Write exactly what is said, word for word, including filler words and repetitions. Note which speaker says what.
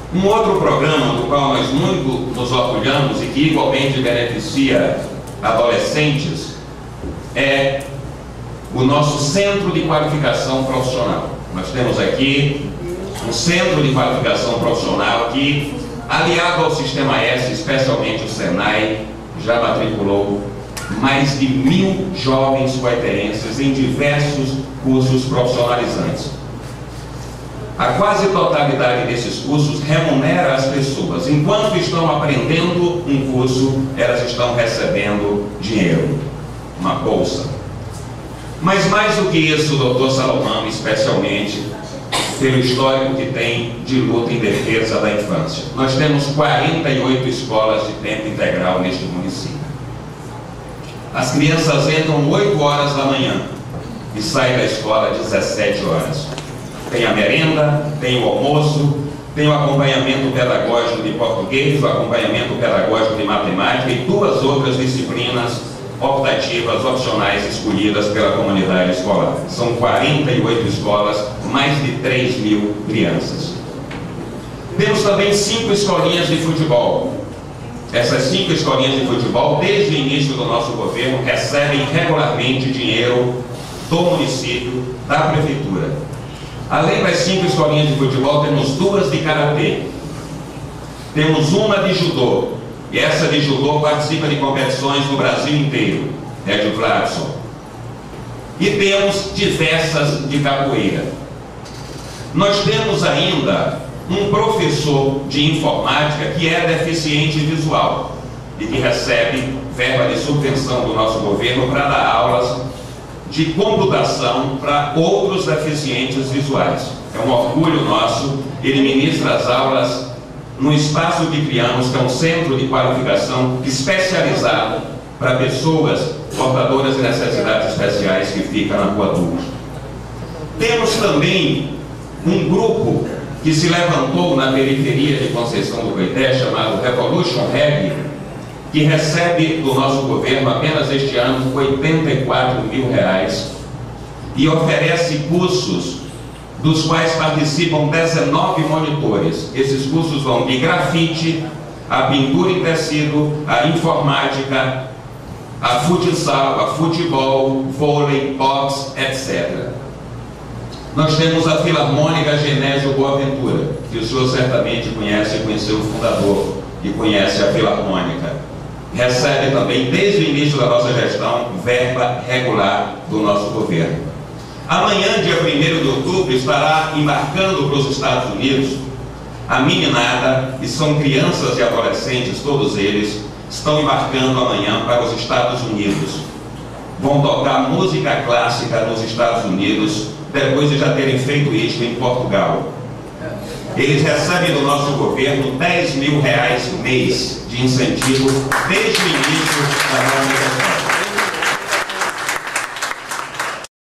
Speaker 1: Um outro programa do qual nós muito nos orgulhamos e que igualmente beneficia adolescentes é o nosso Centro de Qualificação Profissional. Nós temos aqui um Centro de Qualificação Profissional que, aliado ao Sistema S, especialmente o Senai, já matriculou mais de mil jovens coiterenses em diversos cursos profissionalizantes. A quase totalidade desses cursos remunera as pessoas. Enquanto estão aprendendo um curso, elas estão recebendo dinheiro, uma bolsa. Mas mais do que isso, o doutor Salomão, especialmente pelo histórico que tem de luta em defesa da infância. Nós temos quarenta e oito escolas de tempo integral neste município. As crianças entram oito horas da manhã e saem da escola às dezessete horas. Tem a merenda, tem o almoço, tem o acompanhamento pedagógico de português, o acompanhamento pedagógico de matemática e duas outras disciplinas optativas, opcionais, escolhidas pela comunidade escolar. São quarenta e oito escolas, mais de três mil crianças. Temos também cinco escolinhas de futebol. Essas cinco escolinhas de futebol, desde o início do nosso governo, recebem regularmente dinheiro do município, da prefeitura. Além das cinco escolinhas de futebol, temos duas de karatê. Temos uma de judô. E essa de judô participa de competições no Brasil inteiro. É de Vladson. E temos diversas de capoeira. Nós temos ainda um professor de informática que é deficiente visual e que recebe verba de subvenção do nosso governo para dar aulas de computação para outros deficientes visuais. É um orgulho nosso. Ele ministra as aulas no espaço que criamos, que é um centro de qualificação especializado para pessoas portadoras de necessidades especiais que fica na Rua Dulce. Temos também um grupo que se levantou na periferia de Conceição do Coité, chamado Revolution Reg, que recebe do nosso governo apenas este ano oitenta e quatro mil reais e oferece cursos dos quais participam dezenove monitores. Esses cursos vão de grafite, a pintura em tecido, a informática, a futsal, a futebol, vôlei, boxe, etcétera. Nós temos a Filarmônica Genésio Boaventura, que o senhor certamente conhece, conheceu o fundador e conhece a Filarmônica. Recebe também, desde o início da nossa gestão, verba regular do nosso governo. Amanhã, dia primeiro de outubro, estará embarcando para os Estados Unidos a meninada, e são crianças e adolescentes, todos eles, estão embarcando amanhã para os Estados Unidos. Vão tocar música clássica nos Estados Unidos, depois de já terem feito isso em Portugal. Eles recebem do nosso governo dez mil reais mês de incentivo desde o início da nossa gestão.